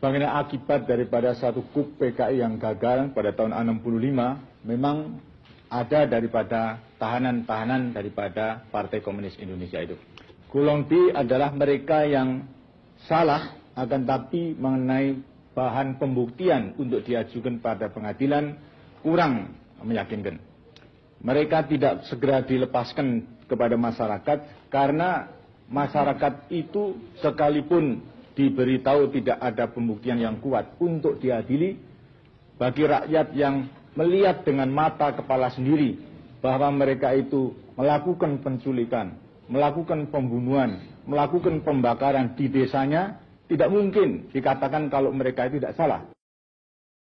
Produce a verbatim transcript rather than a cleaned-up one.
sebagai akibat daripada satu kup P K I yang gagal pada tahun enam puluh lima, memang ada daripada tahanan-tahanan daripada Partai Komunis Indonesia itu. Golong B adalah mereka yang salah, akan tapi mengenai bahan pembuktian untuk diajukan pada pengadilan kurang meyakinkan. Mereka tidak segera dilepaskan kepada masyarakat karena masyarakat itu sekalipun diberitahu tidak ada pembuktian yang kuat untuk diadili, bagi rakyat yang melihat dengan mata kepala sendiri bahwa mereka itu melakukan penculikan, melakukan pembunuhan, melakukan pembakaran di desanya, tidak mungkin dikatakan kalau mereka itu tidak salah.